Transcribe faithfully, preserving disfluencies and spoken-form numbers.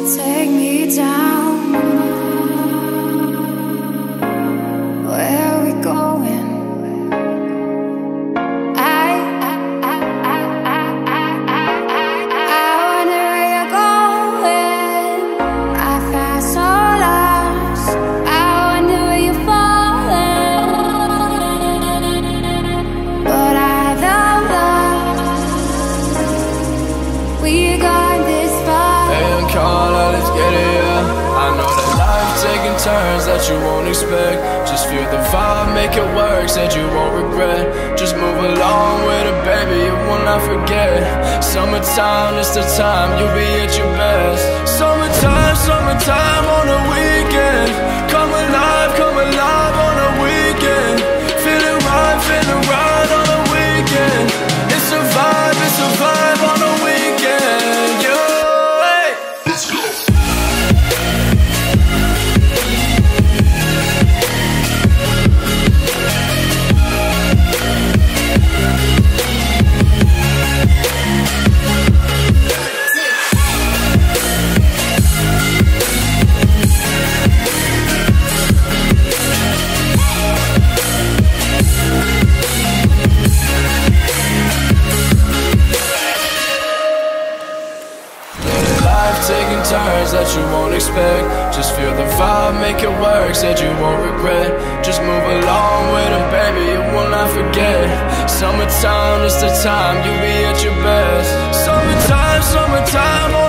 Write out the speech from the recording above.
Take me down. Where are we going? I, I, I, I, I, I, I, I wonder where you're going. I felt so lost. I wonder where you're falling. But I don't know. We got this far. Hey, I'm calling, let's get it, yeah. I know that life taking turns that you won't expect. Just feel the vibe, make it work, said you won't regret. Just move along with it, baby, you will not forget. Summertime, it's the time, you'll be at your best. Summertime, summertime on the weekend. Come alive, come alive on the weekend. Feeling right, feeling right on the weekend. It's a vibe, it's a vibe on the weekend, yeah. Taking turns that you won't expect. Just feel the vibe, make it work, said you won't regret. Just move along with it, baby, you will not forget. Summertime is the time, you'll be at your best. Summertime, summertime